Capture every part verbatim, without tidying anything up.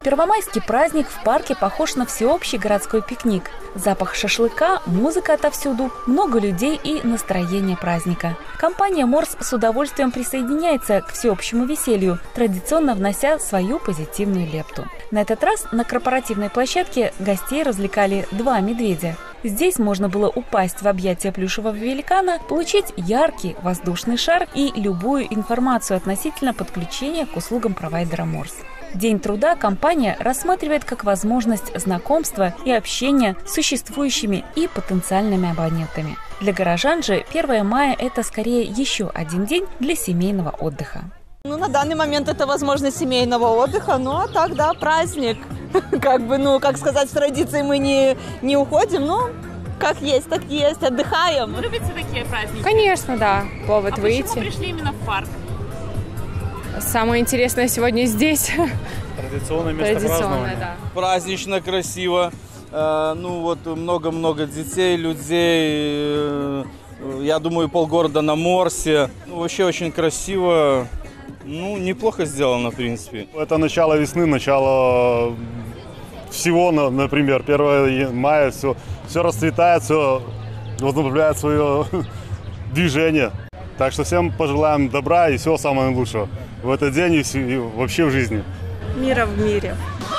Первомайский праздник в парке похож на всеобщий городской пикник. Запах шашлыка, музыка отовсюду, много людей и настроение праздника. Компания «Морс» с удовольствием присоединяется к всеобщему веселью, традиционно внося свою позитивную лепту. На этот раз на корпоративной площадке гостей развлекали два медведя. Здесь можно было упасть в объятия плюшевого великана, получить яркий воздушный шар и любую информацию относительно подключения к услугам провайдера «Морс». День труда компания рассматривает как возможность знакомства и общения с существующими и потенциальными абонентами. Для горожан же первое мая – это скорее еще один день для семейного отдыха. Ну, на данный момент это возможность семейного отдыха, ну а так, да, праздник. Как бы, ну, как сказать, в традиции мы не, не уходим, но как есть, так есть, отдыхаем. Вы любите такие праздники? Конечно, да, повод а выйти. Почему пришли именно в парк? Самое интересное сегодня здесь. Традиционное место Традиционное, празднования. Да. Празднично, красиво. Э, ну вот много-много детей, людей. Э, я думаю, полгорода на Морсе. Ну, вообще очень красиво. Ну, неплохо сделано, в принципе. Это начало весны, начало всего, например, первое мая. Все, все расцветает, все возобновляет свое движение. Так что всем пожелаем добра и всего самого наилучшего в этот день и вообще в жизни. Мира в мире.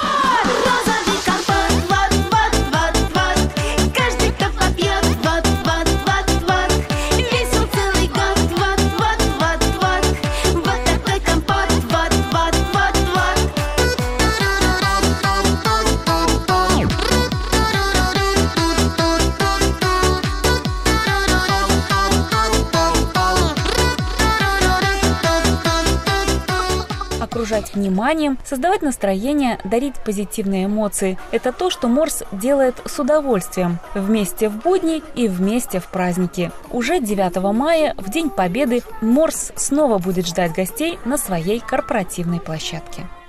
Окружать вниманием, создавать настроение, дарить позитивные эмоции – это то, что «Морс» делает с удовольствием. Вместе в будни и вместе в праздники. Уже девятого мая, в День Победы, «Морс» снова будет ждать гостей на своей корпоративной площадке.